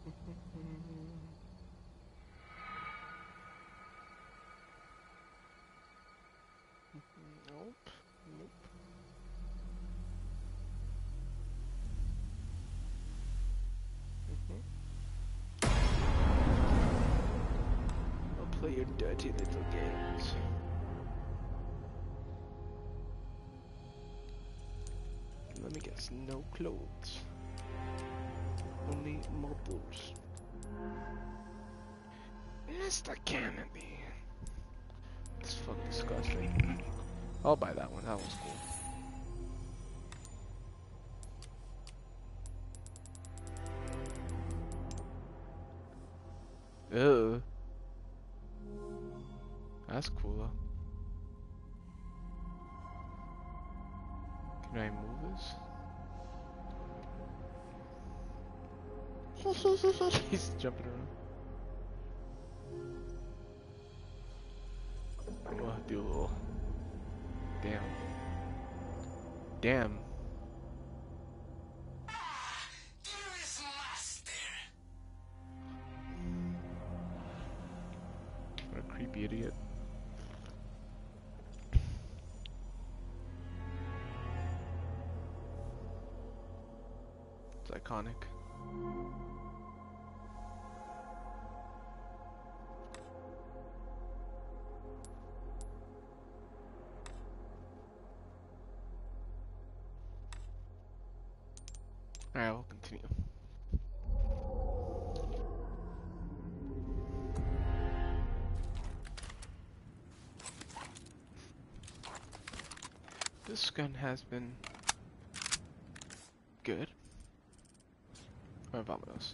Nope. Nope. I'll play your dirty little games. Let me guess, no clothes. Only mobiles. Mr. Kennedy. It's fucking disgusting. I'll buy that one, that one's cool. Ew. That's cool though. Can I move this? He's jumping around. Oh, do a little. Damn. Damn. What a creepy idiot. It's iconic. Alright, we'll continue. This gun has been good. Or vámonos.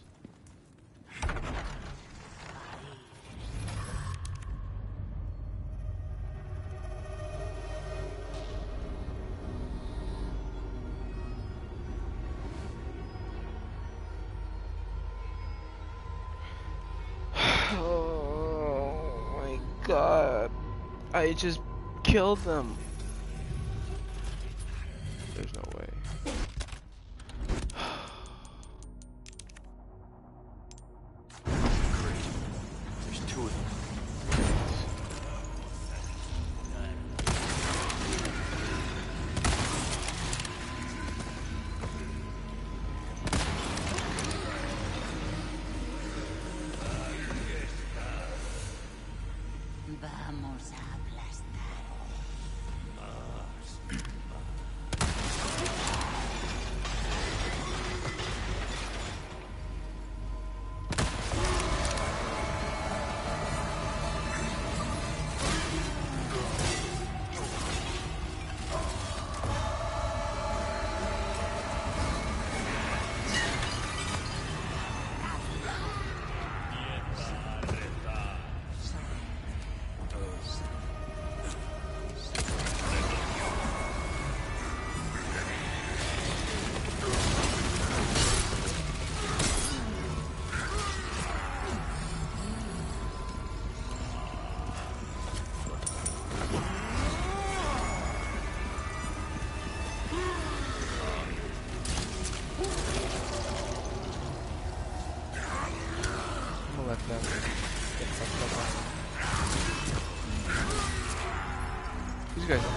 Oh my god. I just killed them. There's no way. There's two of them. Vamos a aplastar. These guys.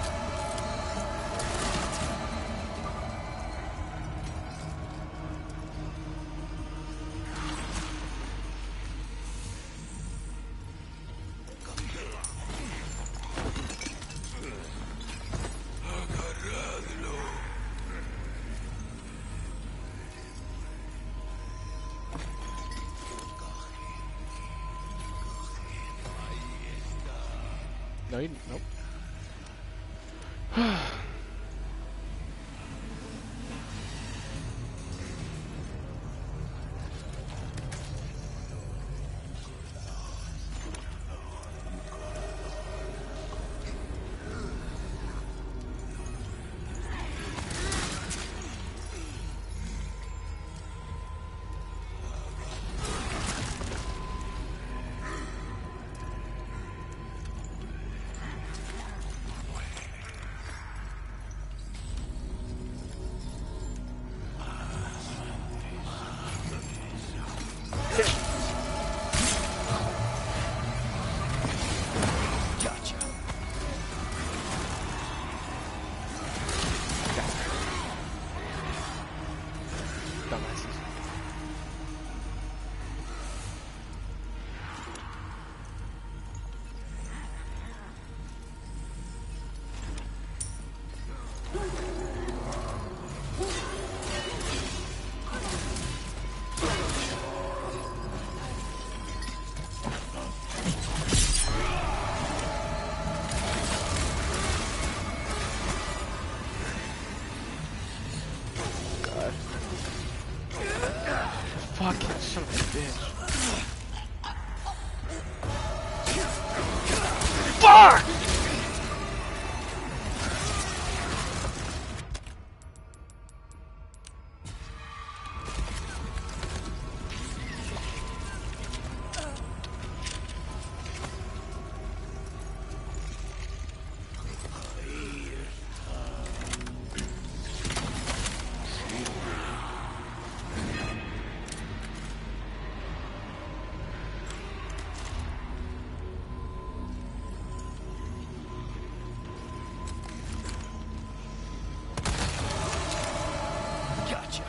No, you, nope. Gotcha. Dumbasses. Fucking son of a bitch. Fuck! Gotcha.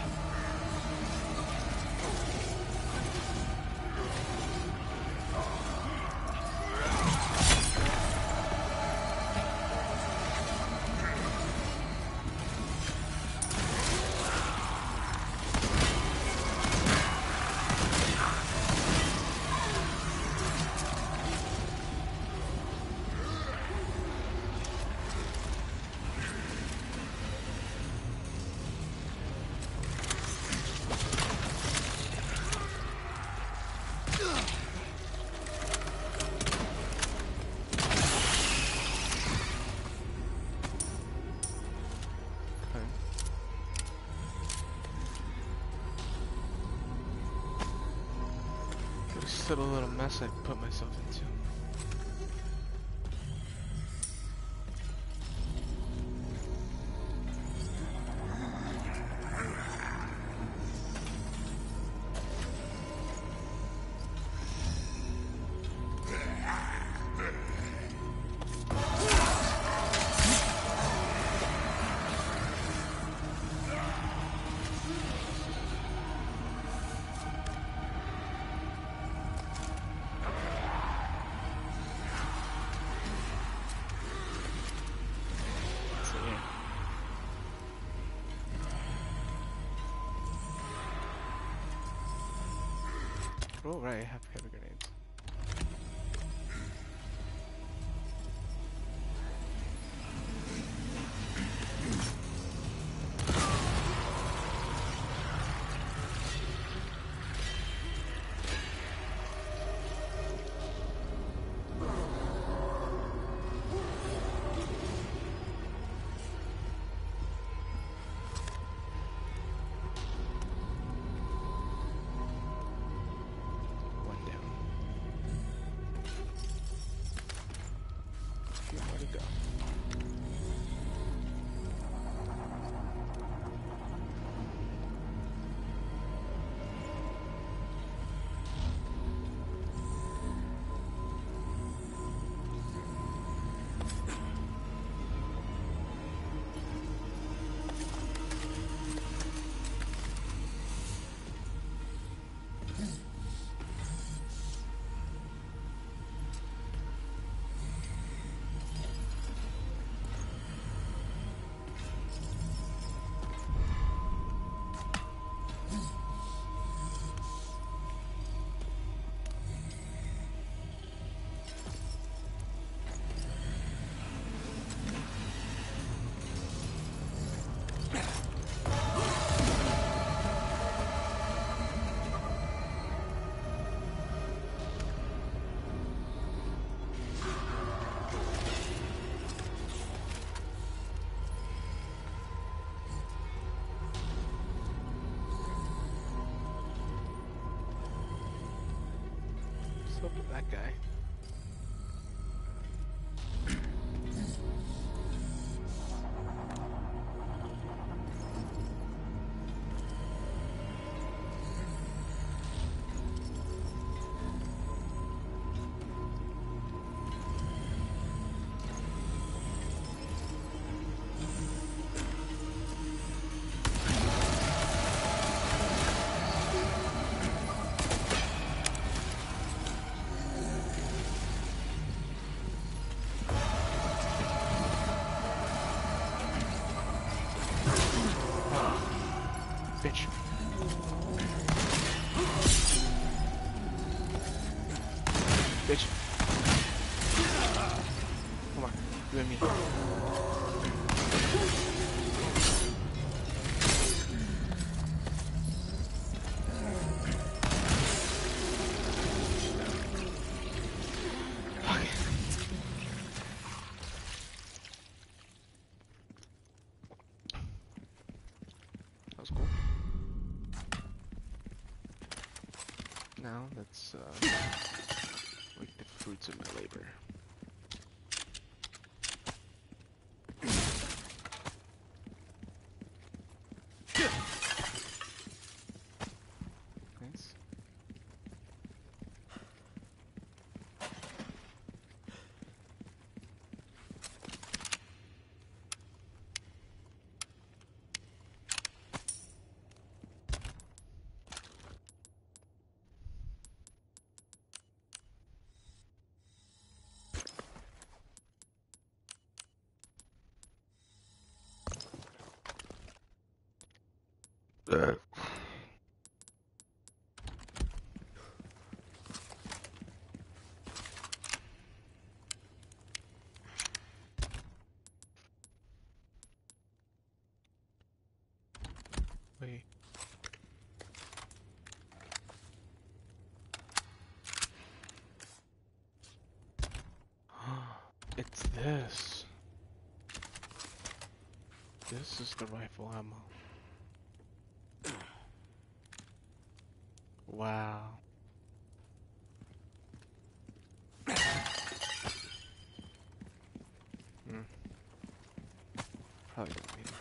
Just a little mess I put myself into. Oh right, I have heavy grenades. One down. Few more to go. What's up with that guy? Bitch. Bitch. Come on, you and me. Okay. That was cool. Now let's reap the fruits of my labor. Nice. Wait. It's this. This is the rifle ammo. Wow. Probably don't need it.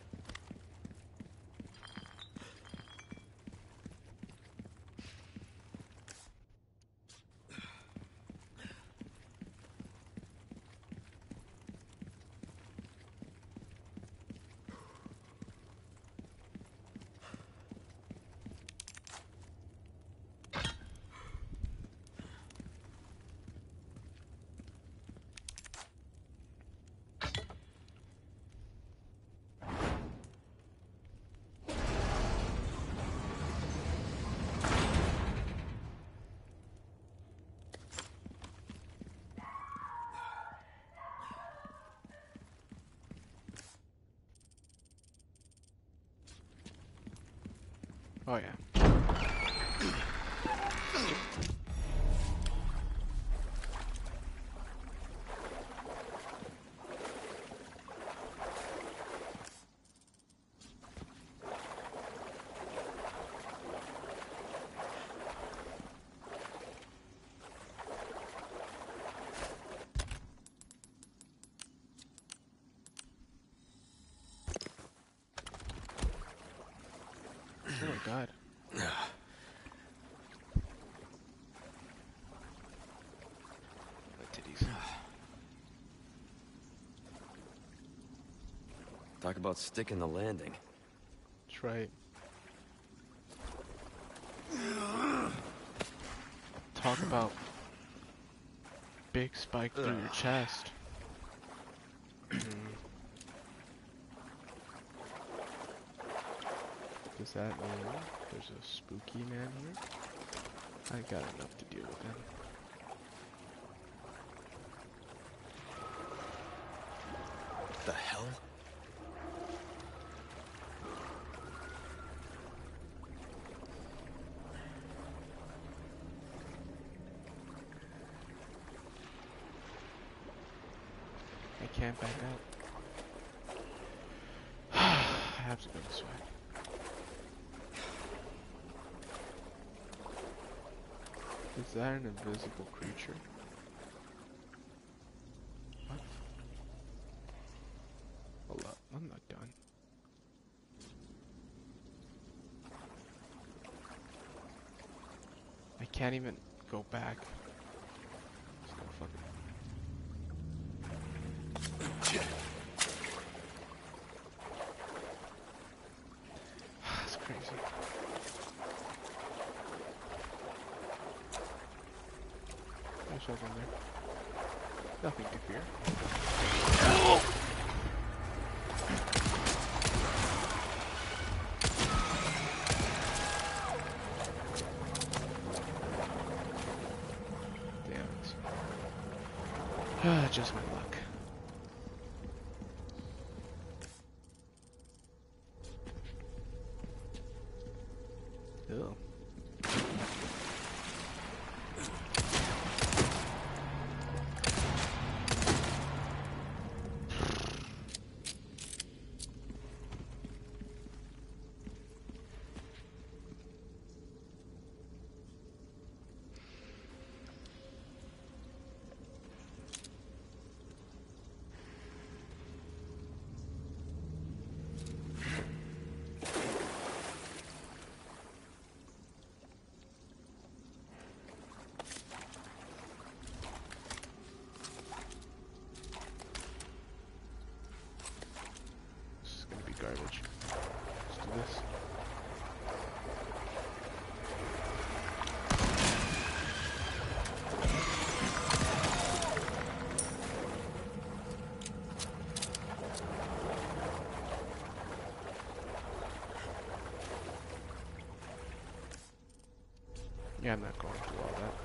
Oh yeah. Oh my god. My titties. Talk about sticking the landing. That's right. Talk about big spike through your chest. Does that mean there's a spooky man here? I got enough to deal with him. What the hell? I can't back out. I have to go this way. Is that an invisible creature? What? Hold up, I'm not done. I can't even go back. Just gonna fucking... That's crazy. There's something there. Nothing to fear. Just my luck. Ew. Garbage. Let's do this. Yeah, I'm not going through all that.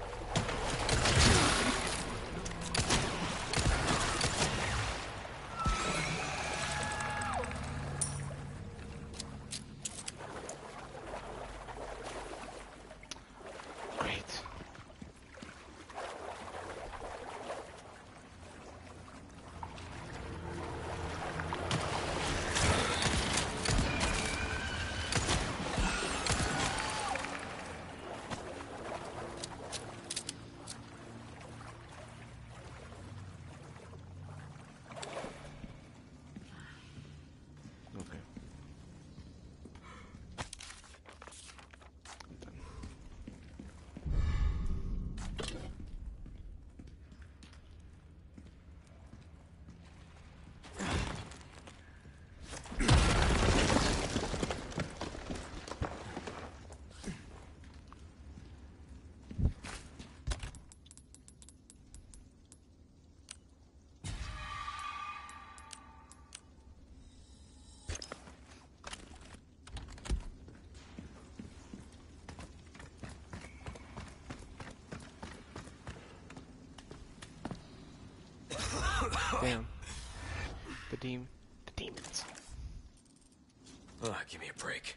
Damn. The demons. Give me a break.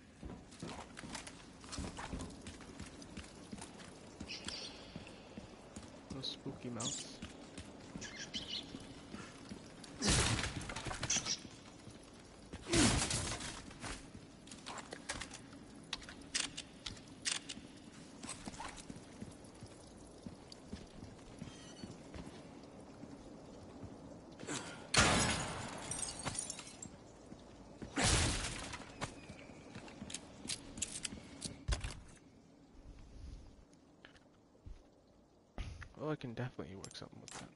Those spooky mouths. Oh, I can definitely work something with that.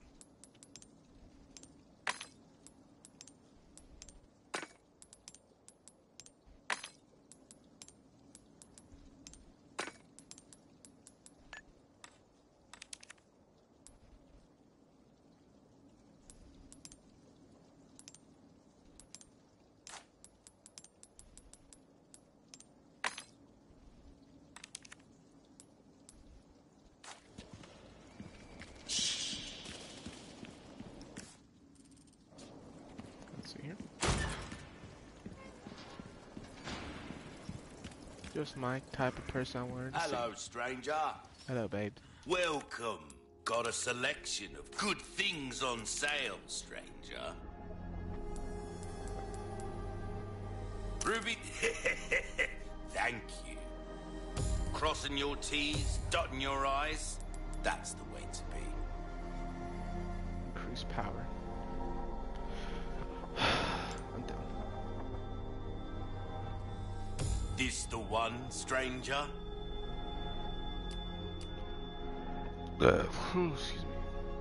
Just my type of person I wanted to Hello, see. stranger. Hello, babe. Welcome. Got a selection of good things on sale, stranger. Ruby... Thank you. Crossing your T's, dotting your I's. That's the way to be. Increase power. I'm down. This the one, stranger? Excuse me.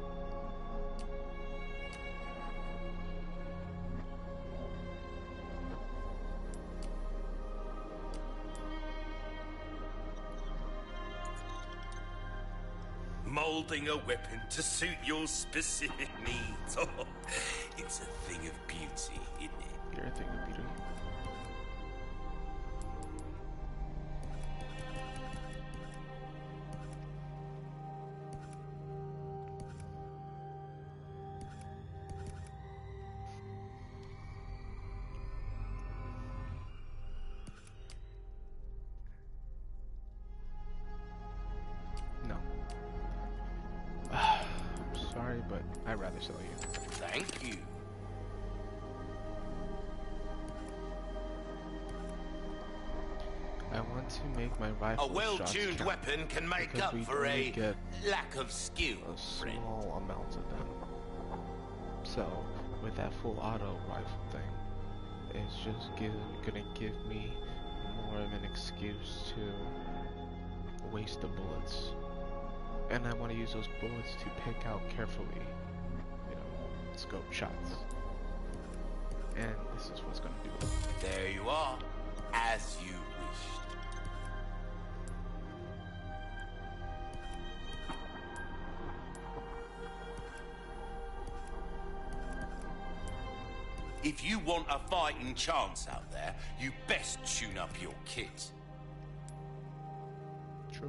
Molding a weapon to suit your specific needs. Oh, it's a thing of beauty, isn't it? You're a thing of beauty. I'd rather sell you. Thank you. I want to make my rifle A well-tuned shots count, weapon can make because up we for only a get lack of skill, a friend. small amount of them. So, with that full auto rifle thing, it's just gonna give me more of an excuse to waste the bullets. And I want to use those bullets to pick out carefully, you know, scope shots. And this is what's gonna do it. There you are, as you wished. If you want a fighting chance out there, you best tune up your kit. True.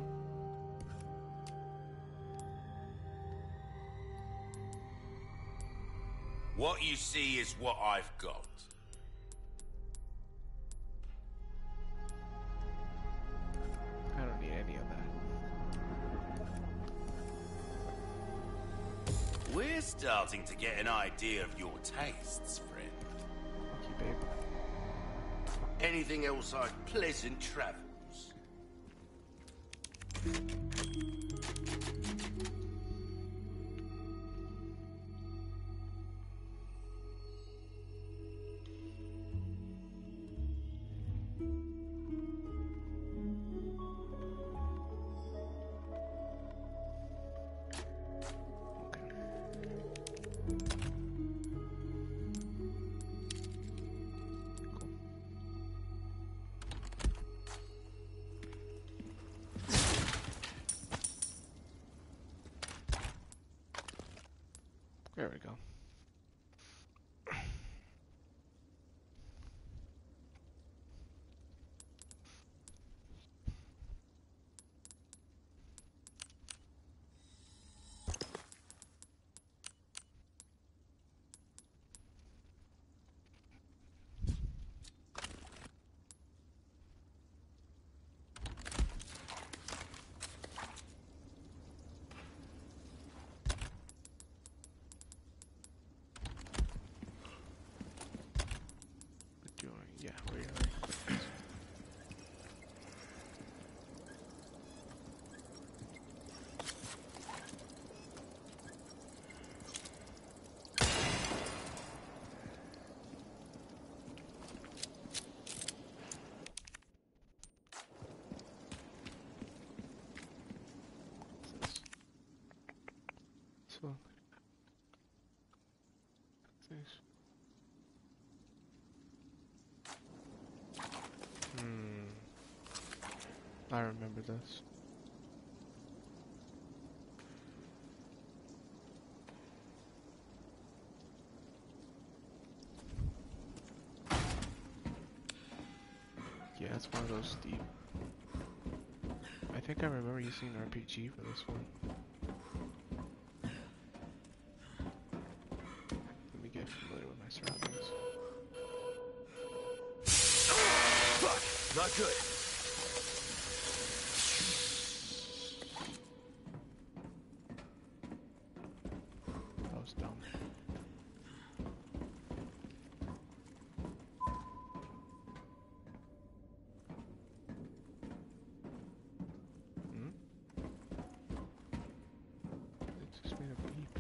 What you see is what I've got. I don't need any of that. We're starting to get an idea of your tastes, friend. Thank you, babe. Anything else like pleasant travels? There we go. Yeah, we're so thanks. I remember this. Yeah, it's one of those steep. I think I remember using an RPG for this one. Let me get familiar with my surroundings. Fuck! Not good. That was dumb. It just made a beep.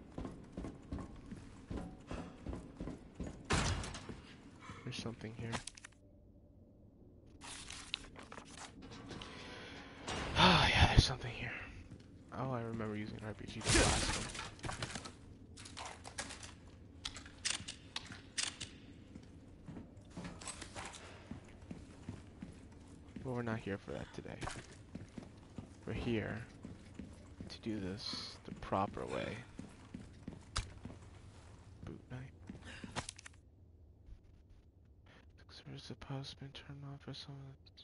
There's something here. Oh yeah, there's something here. Oh, I remember using an RPG to blast them. But we're not here for that today. We're here to do this the proper way. Boot night. We're supposed to be turned off for some of the...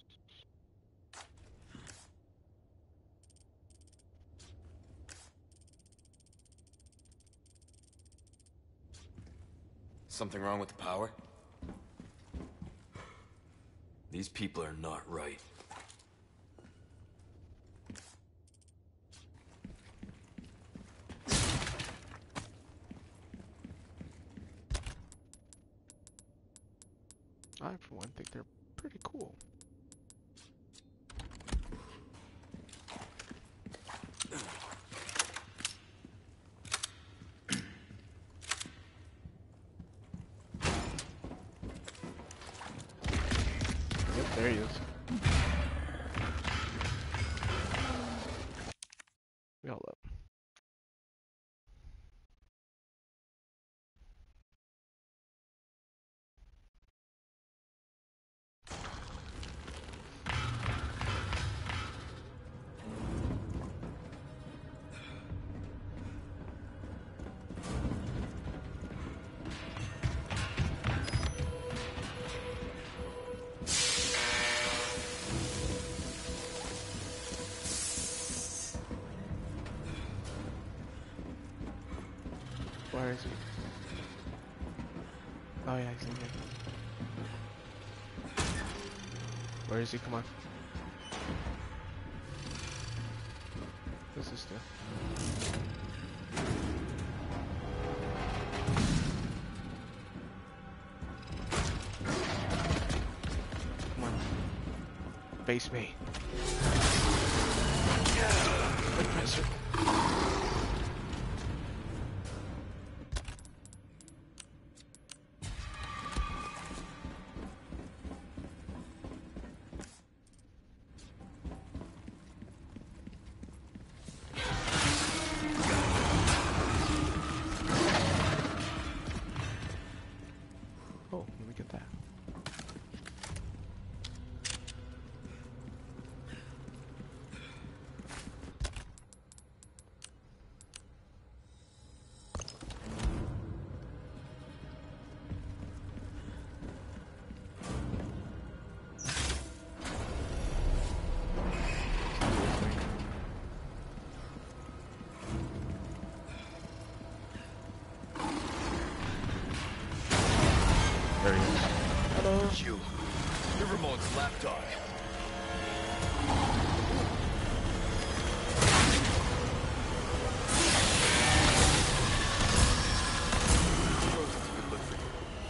Something wrong with the power? These people are not right. pretty cool. Yep, there he is. Hold up. Where is he? Oh yeah, he's in here. Where is he? Come on. What's this do? Come on. Face me. Quick pressure. Oh, let me get that. There he is. Hello. You. You're Ramon's lapdog. Rosen's a good look for you.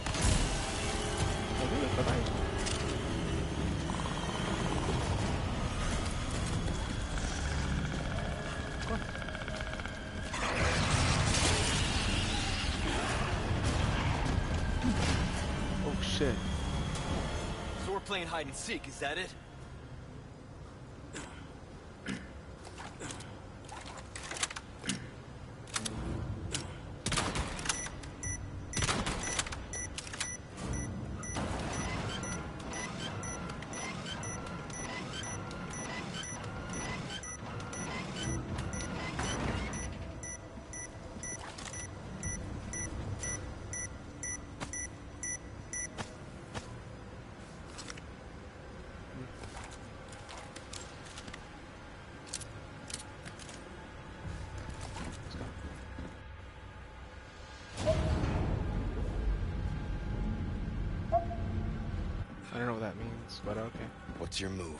Oh, really? Bye-bye. Oh shit. So we're playing hide and seek, is that it? I don't know what that means, but okay. What's your move?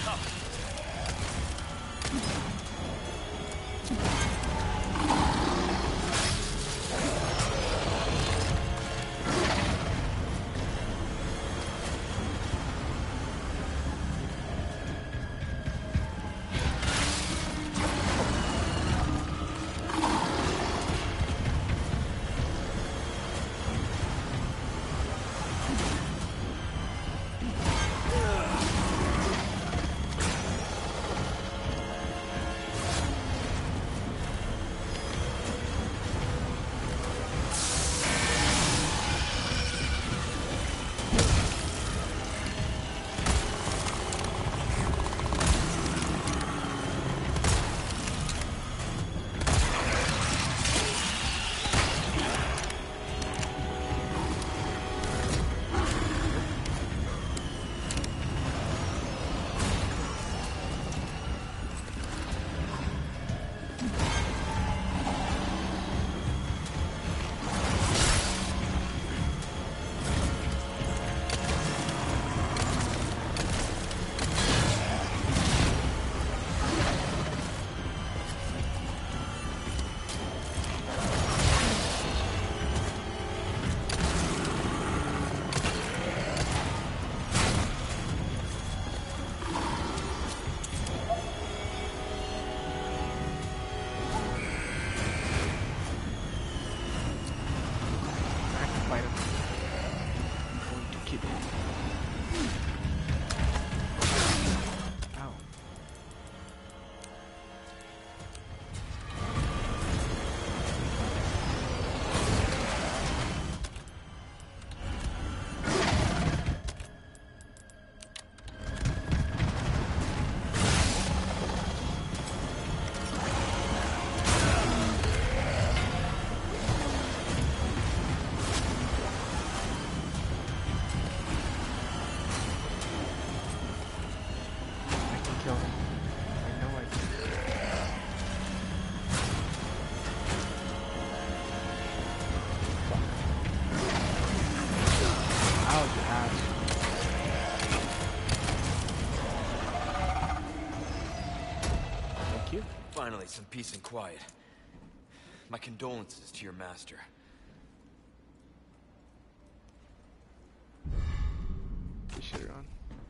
Finally, some peace and quiet. My condolences to your master. This shit on.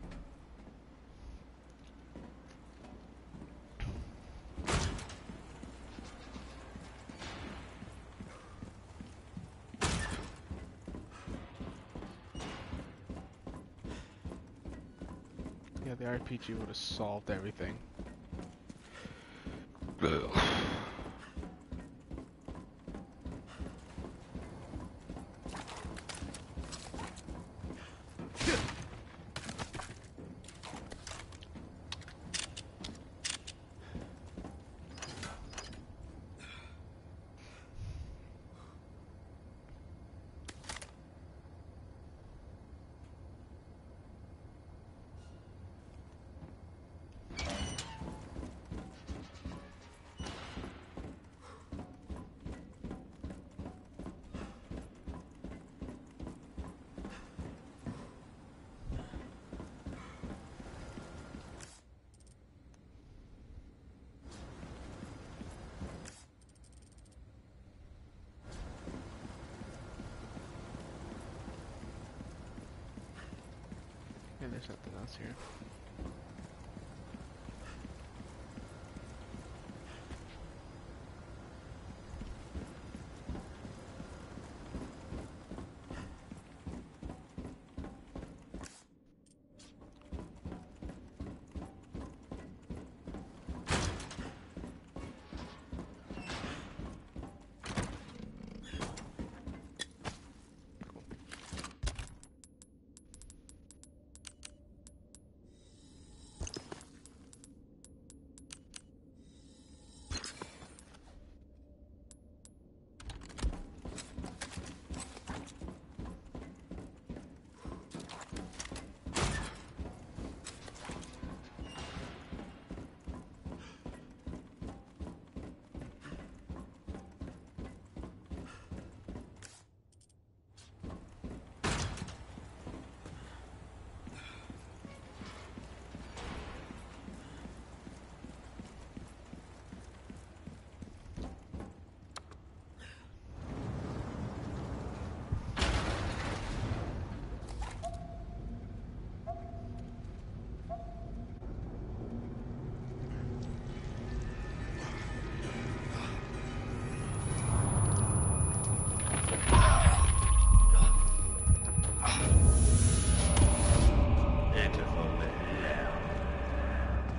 Yeah, the RPG would have solved everything. Yeah, there's nothing else here.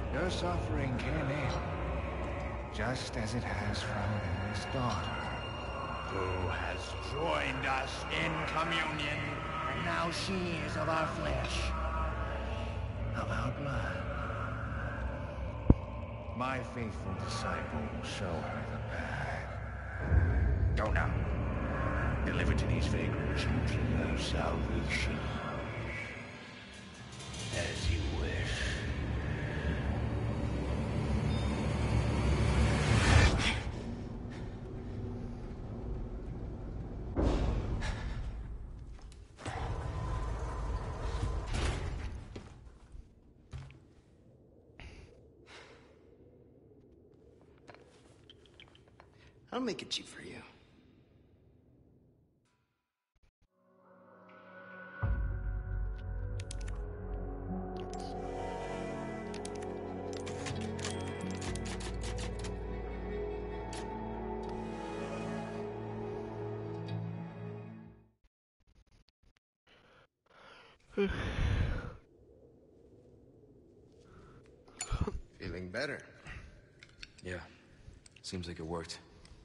Your suffering came in, just as it has from Eris' daughter, who has joined us in communion, and now she is of our flesh, of our blood. My faithful disciple will show her the path. Go now. Deliver to these vagrant children their salvation. As you wish. I'll make it cheap for you. Feeling better? Yeah. Seems like it worked.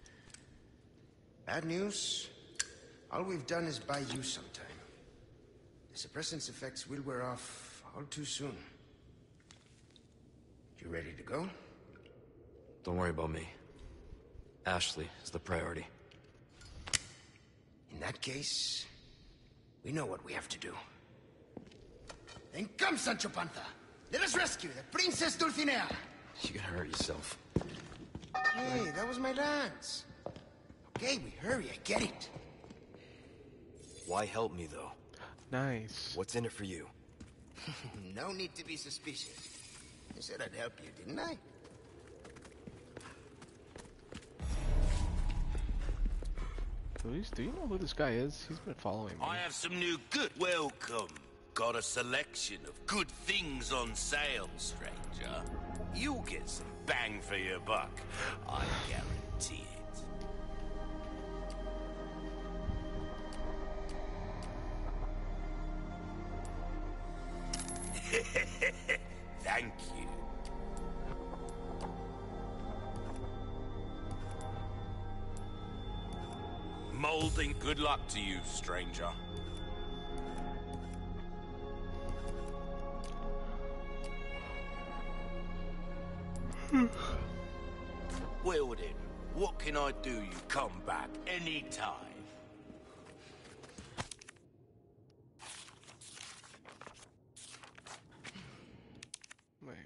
Bad news? All we've done is buy you some time. The suppressant's effects will wear off all too soon. You ready to go? Don't worry about me. Ashley is the priority. In that case, we know what we have to do. Then come, Sancho Panza! Let us rescue the Princess Dulcinea! You're gonna hurt yourself. Hey, that was my lance. Okay, we hurry, I get it. Why help me, though? Nice. What's in it for you? No need to be suspicious. I said I'd help you, didn't I? Luis, do you know who this guy is? He's been following me. I have some new good. Welcome. Got a selection of good things on sale, stranger. You'll get some bang for your buck. I guarantee it. Thank you. Molding. Good luck to you, stranger. Well then, what can I do? You come back anytime. Man.